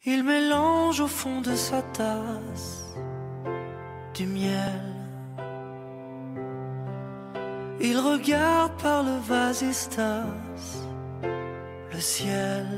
Il mélange au fond de sa tasse du miel. Il regarde par le vasistas le ciel.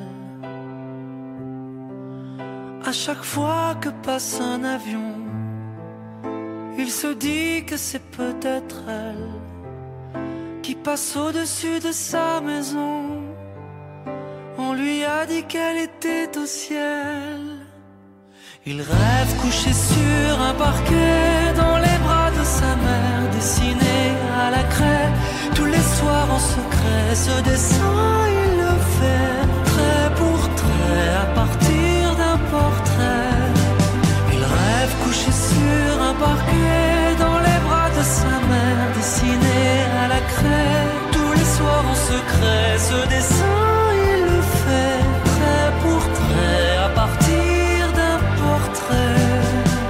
À chaque fois que passe un avion, il se dit que c'est peut-être elle qui passe au-dessus de sa maison. On lui a dit qu'elle était au ciel. Il rêve couché sur un parquet dans les bras de sa mère, dessiné à la craie tous les soirs en secret. Ce dessin il le fait trait pour trait à partir d'un portrait. Il rêve couché sur un parquet dans les bras de sa mère, dessiné à la craie tous les soirs en secret. Ce dessin il le fait trait pour trait à partir d'un portrait.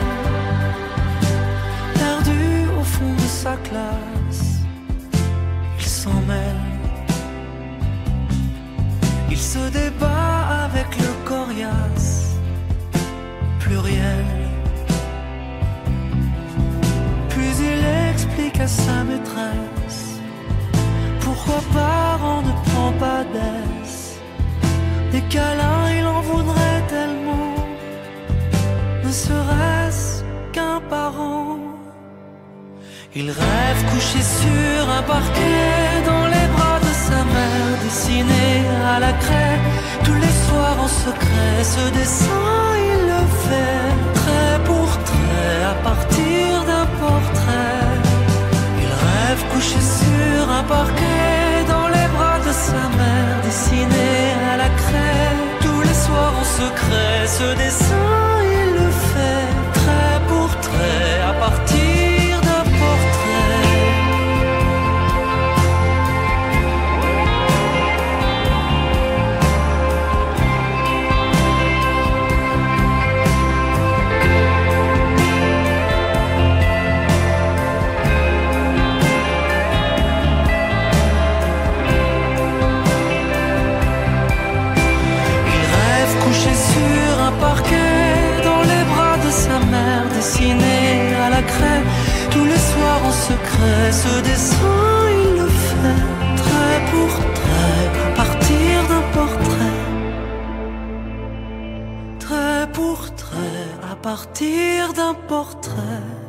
Perdu au fond de sa classe, il s'en mêle. Il se débat avec le coriace pluriel. Puis il explique à sa maîtresse pourquoi parent ne prend pas d'aise. Des câlins il en voudrait tellement, ne serait-ce qu'un parent. Il rêve couché sur un parquet dans les bras de sa mère, dessiné à la craie tous les soirs en secret. Ce dessin il le fait trait pour trait à partir d'un portrait. Il rêve couché sur un parquet dans les bras de sa mère, dessiné à la craie tous les soirs en secret. Ce dessin il le fait trait pour trait à partir d'un portrait. Sur un parquet dans les bras de sa mère, dessiné à la craie tous les soirs en secret. Ce dessin il le fait trait pour trait à partir d'un portrait. Trait pour trait à partir d'un portrait.